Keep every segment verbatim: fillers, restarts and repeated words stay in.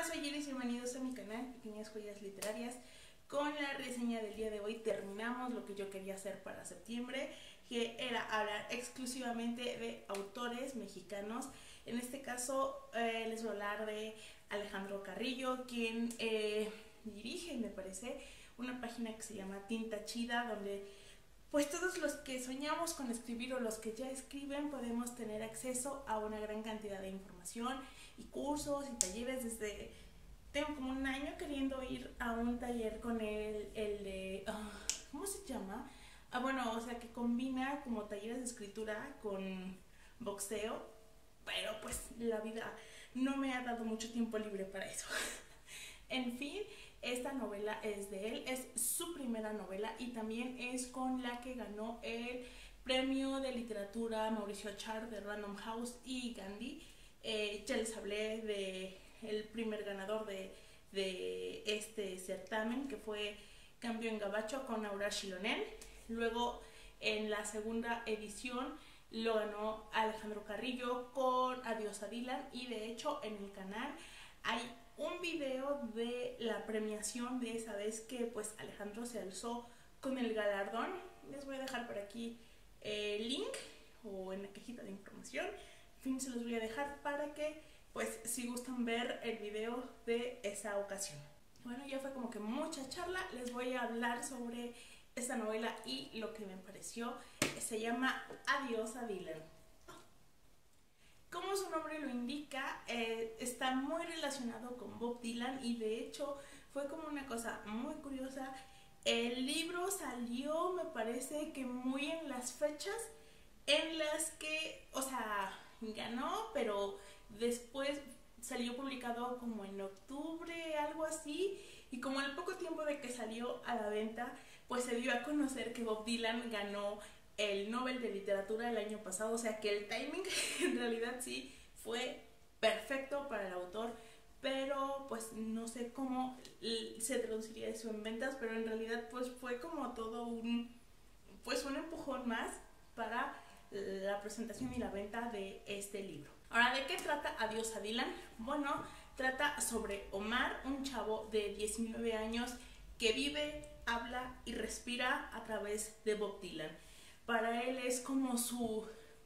soy Iris y bienvenidos a mi canal Pequeñas Joyas Literarias. Con la reseña del día de hoy terminamos lo que yo quería hacer para septiembre, que era hablar exclusivamente de autores mexicanos. En este caso eh, les voy a hablar de Alejandro Carrillo, quien eh, dirige, me parece, una página que se llama Tinta Chida, donde pues todos los que soñamos con escribir o los que ya escriben podemos tener acceso a una gran cantidad de información y cursos y talleres. Desde tengo como un año queriendo ir a un taller con él, el de uh, ¿cómo se llama? Ah, bueno, o sea que combina como talleres de escritura con boxeo, pero pues la vida no me ha dado mucho tiempo libre para eso. En fin, esta novela es de él, es su primera novela y también es con la que ganó el premio de literatura Mauricio Achard de Random House y Gandhi. Eh, ya les hablé de el primer ganador de, de este certamen, que fue Cambio en Gabacho con Aura Chilonel. Luego en la segunda edición lo ganó Alejandro Carrillo con Adiós a Dylan, y de hecho en el canal hay un video de la premiación de esa vez que pues Alejandro se alzó con el galardón. Les voy a dejar por aquí el link o en la cajita de información. En fin, se los voy a dejar para que pues si gustan ver el video de esa ocasión. Bueno, ya fue como que mucha charla. Les voy a hablar sobre esta novela y lo que me pareció. Se llama Adiós a Dylan. Como su nombre lo indica, eh, está muy relacionado con Bob Dylan, y de hecho fue como una cosa muy curiosa. El libro salió, me parece que muy en las fechas en las que, o sea, ganó, pero después salió publicado como en octubre, algo así, y como al poco tiempo de que salió a la venta, pues se dio a conocer que Bob Dylan ganó el Nobel de Literatura el año pasado. O sea que el timing en realidad sí fue perfecto para el autor, pero pues no sé cómo se traduciría eso en ventas, pero en realidad pues fue como todo un pues un empujón más para la presentación y la venta de este libro. Ahora, ¿de qué trata Adiós a Dylan? Bueno, trata sobre Omar, un chavo de diecinueve años que vive, habla y respira a través de Bob Dylan. Para él es como su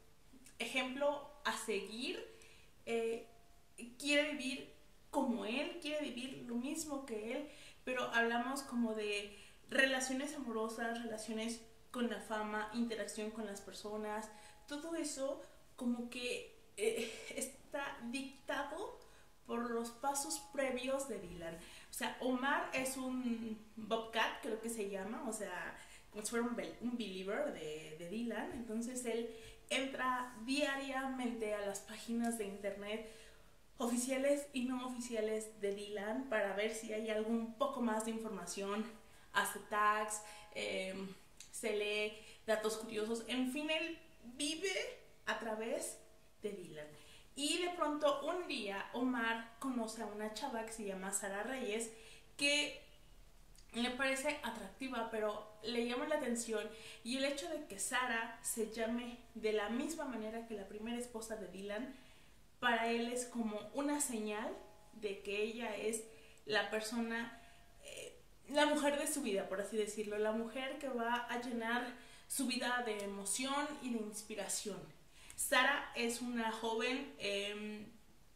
ejemplo a seguir. Eh, quiere vivir como él, quiere vivir lo mismo que él, pero hablamos como de relaciones amorosas, relaciones con la fama, interacción con las personas, todo eso como que eh, está dictado por los pasos previos de Dylan. O sea, Omar es un Bobcat, creo que se llama, o sea, como si fuera un, un believer de, de Dylan. Entonces él entra diariamente a las páginas de internet oficiales y no oficiales de Dylan para ver si hay algún poco más de información, hace tags, eh, se lee datos curiosos, en fin, él vive a través de Dylan. Y de pronto un día Omar conoce a una chava que se llama Sara Reyes, que le parece atractiva, pero le llama la atención, y el hecho de que Sara se llame de la misma manera que la primera esposa de Dylan, para él es como una señal de que ella es la persona, eh, la mujer de su vida, por así decirlo, la mujer que va a llenar su vida de emoción y de inspiración. Sara es una joven, eh,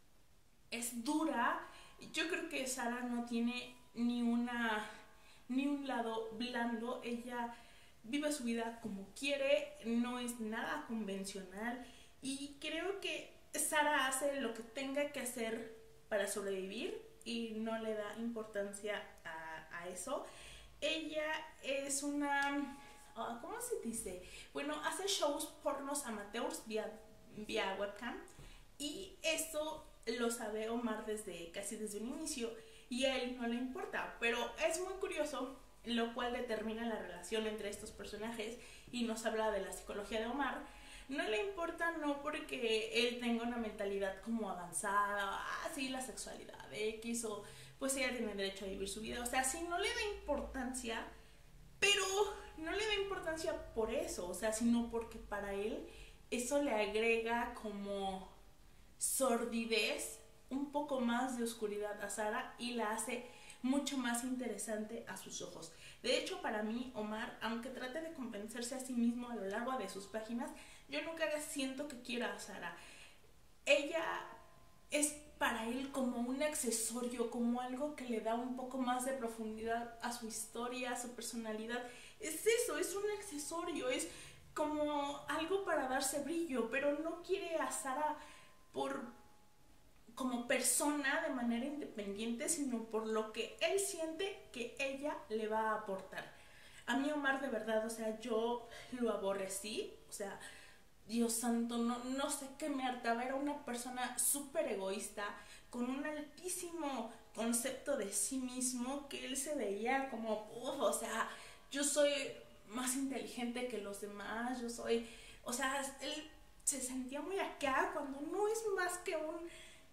es dura. Yo creo que Sara no tiene ni una ni un lado blando. Ella vive su vida como quiere, no es nada convencional, y creo que Sara hace lo que tenga que hacer para sobrevivir y no le da importancia a, a eso. Ella es una, uh, ¿cómo se dice? Bueno, hace shows pornos amateurs vía, vía webcam, y eso lo sabe Omar desde casi desde un inicio, y a él no le importa, pero es muy curioso, lo cual determina la relación entre estos personajes y nos habla de la psicología de Omar. No le importa no porque él tenga una mentalidad como avanzada, ah, sí, la sexualidad X, o pues ella tiene derecho a vivir su vida, o sea, sí, no le da importancia, pero no le da importancia por eso, o sea, sino porque para él eso le agrega como sordidez un poco más de oscuridad a Sara y la hace mucho más interesante a sus ojos. De hecho, para mí, Omar, aunque trate de convencerse a sí mismo a lo largo de sus páginas, yo nunca siento que quiera a Sara. Ella es para él como un accesorio, como algo que le da un poco más de profundidad a su historia, a su personalidad. Es eso, es un accesorio, es como algo para darse brillo, pero no quiere a Sara por como persona de manera independiente, sino por lo que él siente que ella le va a aportar. A mí Omar, de verdad, o sea, yo lo aborrecí, o sea, Dios santo, no, no sé qué me hartaba, era una persona súper egoísta, con un altísimo concepto de sí mismo, que él se veía como, uf, o sea, yo soy más inteligente que los demás, yo soy, o sea, él se sentía muy acá cuando no es más que un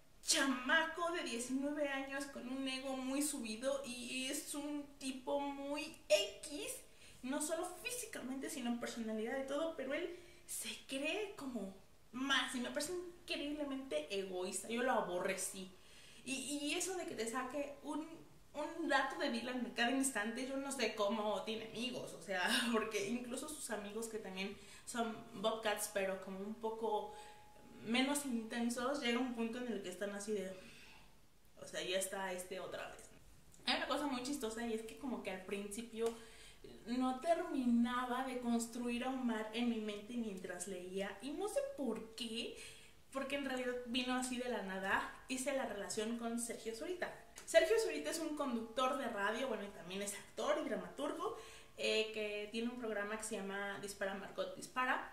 chamaco de diecinueve años con un ego muy subido y es un tipo muy X, no solo físicamente, sino en personalidad y todo, pero él se cree como más y me parece increíblemente egoísta. Yo lo aborrecí. Y, y eso de que te saque un, un dato de Dylan de cada instante, yo no sé cómo tiene amigos, o sea, porque incluso sus amigos que también son Bobcats, pero como un poco menos intensos, llega un punto en el que están así de, o sea, ya está este otra vez. Hay una cosa muy chistosa y es que como que al principio no terminaba de construir a Omar en mi mente mientras leía y no sé por qué, porque en realidad vino así de la nada. Hice la relación con Sergio Zurita. Sergio Zurita es un conductor de radio, bueno, y también es actor y dramaturgo, eh, que tiene un programa que se llama Dispara Margot Dispara,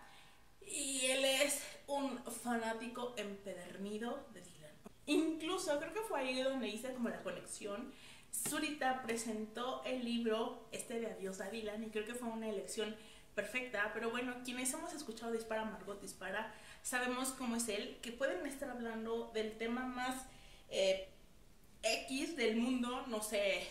y él es un fanático empedernido de Dylan. Incluso creo que fue ahí donde hice como la conexión. Zurita presentó el libro este de Adiós a Dylan y creo que fue una elección perfecta, pero bueno, quienes hemos escuchado Dispara Margot Dispara sabemos cómo es él, que pueden estar hablando del tema más eh, X del mundo, no sé,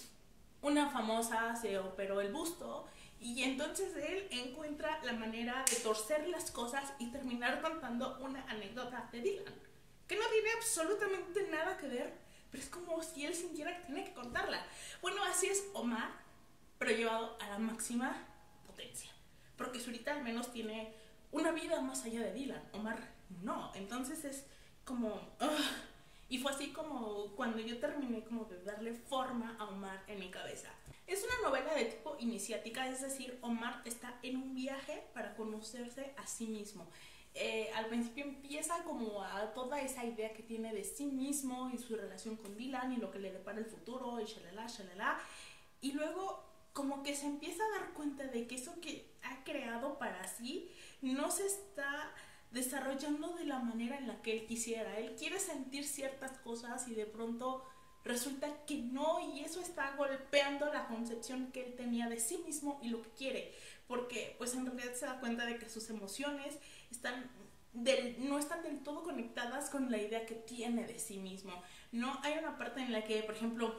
una famosa se operó el busto y entonces él encuentra la manera de torcer las cosas y terminar contando una anécdota de Dylan, que no tiene absolutamente nada que ver, pero es como si él sintiera que tiene que contarla. Bueno, así es Omar, pero llevado a la máxima potencia, porque Zurita al menos tiene una vida más allá de Dylan, Omar no, entonces es como... Uh, y fue así como cuando yo terminé como de darle forma a Omar en mi cabeza. Es una novela de tipo iniciática, es decir, Omar está en un viaje para conocerse a sí mismo. Eh, al principio empieza como a toda esa idea que tiene de sí mismo y su relación con Dylan y lo que le depara el futuro y shalala, shalala. Y luego como que se empieza a dar cuenta de que eso que ha creado para sí no se está desarrollando de la manera en la que él quisiera. Él quiere sentir ciertas cosas y de pronto resulta que no, y eso está golpeando la concepción que él tenía de sí mismo y lo que quiere, porque pues en realidad se da cuenta de que sus emociones están del, no están del todo conectadas con la idea que tiene de sí mismo. No hay una parte en la que, por ejemplo,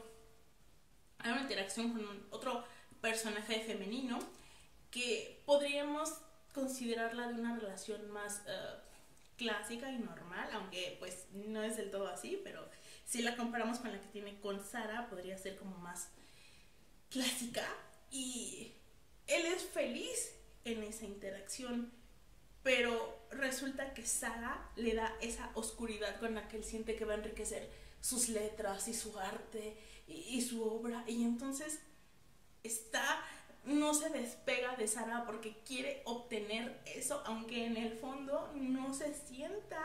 hay una interacción con un, otro personaje femenino que podríamos considerarla de una relación más uh, clásica y normal, aunque pues no es del todo así, pero si la comparamos con la que tiene con Sara, podría ser como más clásica, y él es feliz en esa interacción, pero resulta que Sara le da esa oscuridad con la que él siente que va a enriquecer sus letras y su arte y, y su obra, y entonces está... no se despega de Sara porque quiere obtener eso, aunque en el fondo no se sienta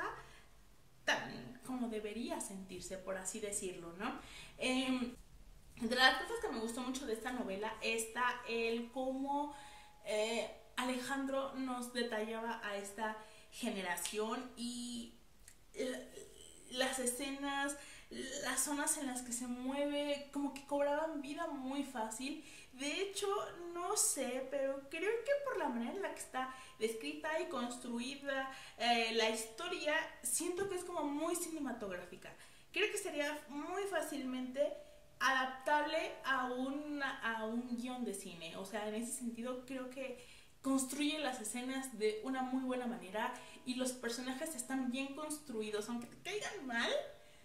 tan como debería sentirse, por así decirlo, ¿no? Eh, de las cosas que me gustó mucho de esta novela está el cómo eh, Alejandro nos detallaba a esta generación y eh, las escenas, las zonas en las que se mueve, como que cobraban vida muy fácil. De hecho, no sé, pero creo que por la manera en la que está descrita y construida eh, la historia, siento que es como muy cinematográfica. Creo que sería muy fácilmente adaptable a, una, a un guión de cine. O sea, en ese sentido creo que construye las escenas de una muy buena manera y los personajes están bien construidos, aunque te caigan mal.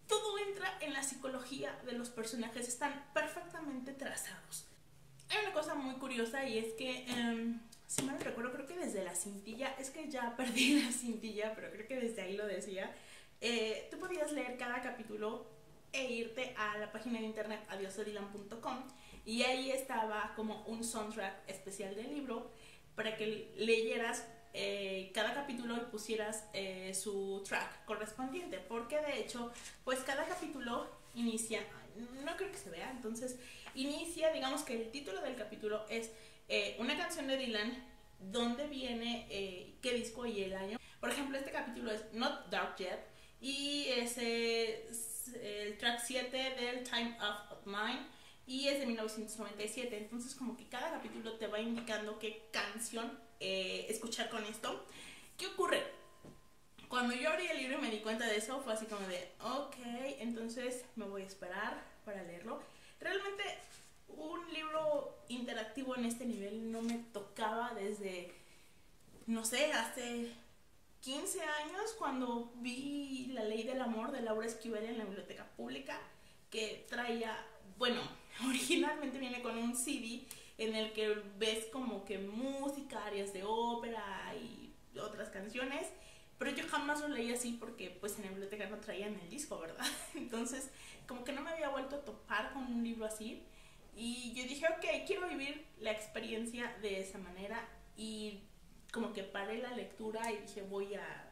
todo entra en la psicología de los personajes, están perfectamente trazados. Hay una cosa muy curiosa y es que, um, si mal no recuerdo, creo que desde la cintilla, es que ya perdí la cintilla, pero creo que desde ahí lo decía, eh, tú podías leer cada capítulo e irte a la página de internet adiós de dylan punto com y ahí estaba como un soundtrack especial del libro para que leyeras eh, cada capítulo y pusieras eh, su track correspondiente, porque de hecho pues cada capítulo inicia, no creo que se vea, entonces inicia, digamos que el título del capítulo es eh, una canción de Dylan, dónde viene, eh, qué disco y el año. Por ejemplo, este capítulo es Not Dark Yet y es eh, el track siete del Time of Mine y es de mil novecientos noventa y siete. Entonces como que cada capítulo te va indicando qué canción eh, escuchar con esto. ¿Qué ocurre? Cuando yo abrí el libro y me di cuenta de eso, fue así como de, ok, entonces me voy a esperar para leerlo. Realmente un libro interactivo en este nivel no me tocaba desde, no sé, hace quince años, cuando vi La Ley del Amor de Laura Esquivel en la biblioteca pública, que traía, bueno, originalmente viene con un C D en el que ves como que música, áreas de ópera y otras canciones, pero yo jamás lo leí así porque pues en la biblioteca no traían el disco, ¿verdad? Entonces como que no me había vuelto a topar con un libro así y yo dije, ok, quiero vivir la experiencia de esa manera y como que paré la lectura y dije voy a,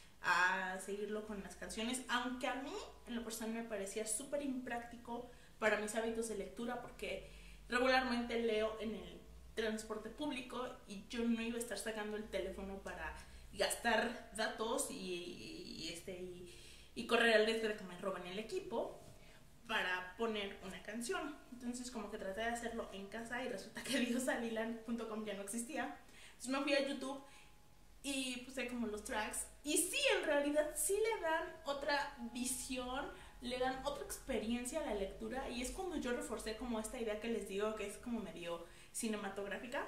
a seguirlo con las canciones, aunque a mí en lo personal me parecía súper impráctico para mis hábitos de lectura porque regularmente leo en el transporte público y yo no iba a estar sacando el teléfono para gastar datos y, y, este, y, y correr el riesgo de que me roben el equipo para poner una canción. Entonces como que traté de hacerlo en casa y resulta que adiós a dylan punto com ya no existía. Entonces me fui a YouTube y puse como los tracks y sí, en realidad sí le dan otra visión, le dan otra experiencia a la lectura y es cuando yo reforcé como esta idea que les digo que es como medio cinematográfica,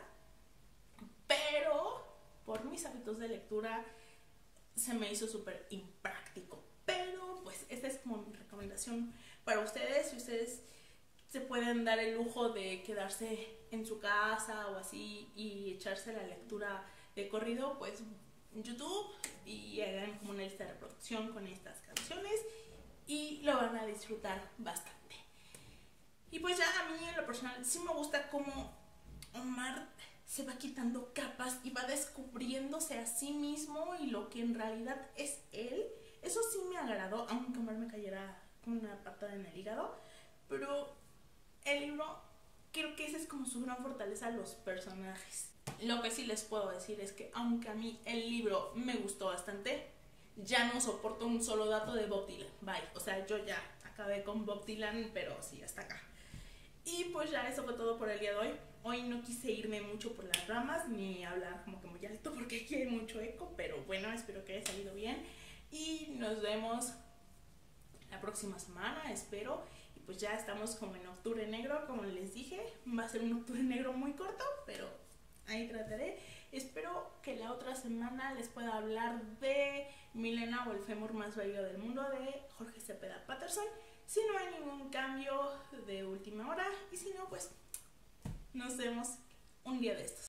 pero por mis hábitos de lectura se me hizo súper impráctico. Pero pues esta es como mi recomendación para ustedes, si ustedes se pueden dar el lujo de quedarse en su casa o así y echarse la lectura de corrido, pues YouTube y hagan como una lista de reproducción con estas canciones y lo van a disfrutar bastante. Y pues ya a mí en lo personal sí me gusta cómo Omar se va quitando capas y va descubriéndose a sí mismo y lo que en realidad es él. Eso sí me agradó, aunque Omar me cayera con una patada en el hígado, pero el libro, creo que esa es como su gran fortaleza, los personajes. Lo que sí les puedo decir es que aunque a mí el libro me gustó bastante, ya no soporto un solo dato de Bob Dylan. Bye. O sea, yo ya acabé con Bob Dylan, pero sí, hasta acá. Y pues ya eso fue todo por el día de hoy. Hoy no quise irme mucho por las ramas ni hablar como que muy alto porque aquí hay mucho eco, pero bueno, espero que haya salido bien. Y nos vemos la próxima semana, espero. Y pues ya estamos como en octubre negro, como les dije. Va a ser un octubre negro muy corto, pero ahí trataré. Espero que la otra semana les pueda hablar de Milena o el fémur más bello del mundo de Jorge Cepeda Patterson. Si no hay ningún cambio de última hora y si no, pues nos vemos un día de estos.